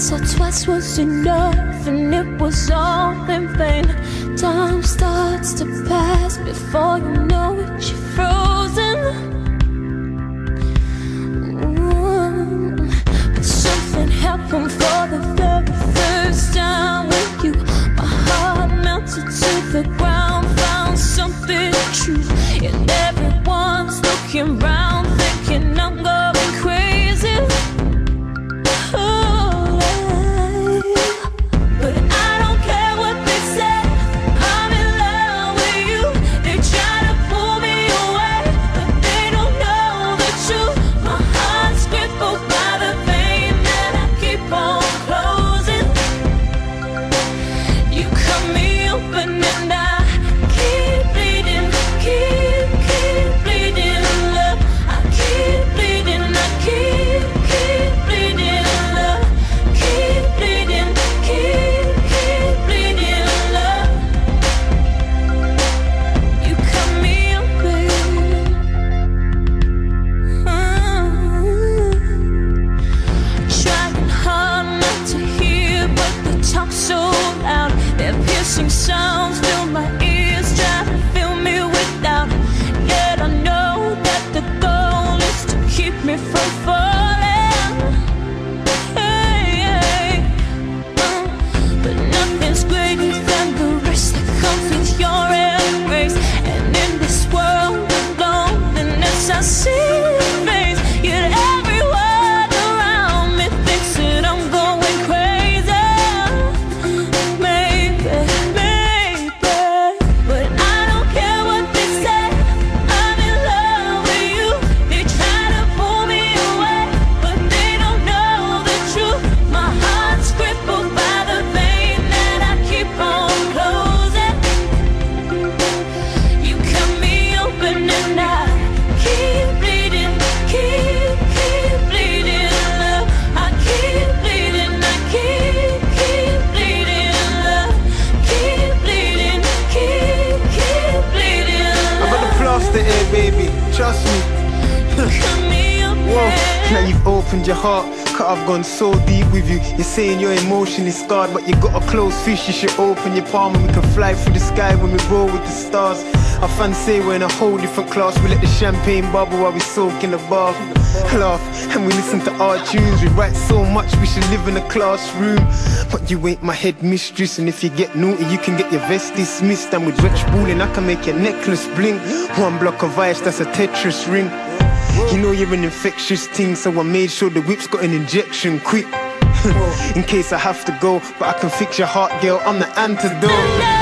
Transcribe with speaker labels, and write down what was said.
Speaker 1: once or twice was enough, and it was all in vain. Time starts to pass before you know it, you're frozen. But something happened for the very first time with you. My heart melted to the ground, found something true, and everyone's looking round, thinking I'm going crazy. Sounds fill my ears, try to fill me with doubt. Yet I know that the goal is to keep me from falling. But nothing's greater than the risk that comes with your embrace. And in this world of loneliness, I see your face. Yet everyone around me thinks that I'm going crazy.
Speaker 2: Trust me. Whoa, now you've opened your heart, 'cause I've gone so deep with you. You're saying you're emotionally scarred, but you got a close fish. You should open your palm and we can fly through the sky when we roll with the stars. Our fans say we're in a whole different class. We let the champagne bubble while we soak in the bath. Laugh and we listen to our tunes. We write so much we should live in a classroom. But you ain't my head mistress, and if you get naughty you can get your vest dismissed. And with rich balling I can make your necklace bling. One block of ice, that's a Tetris ring. You know you're an infectious thing, so I made sure the whip's got an injection quick. In case I have to go, but I can fix your heart, girl, I'm the antidote.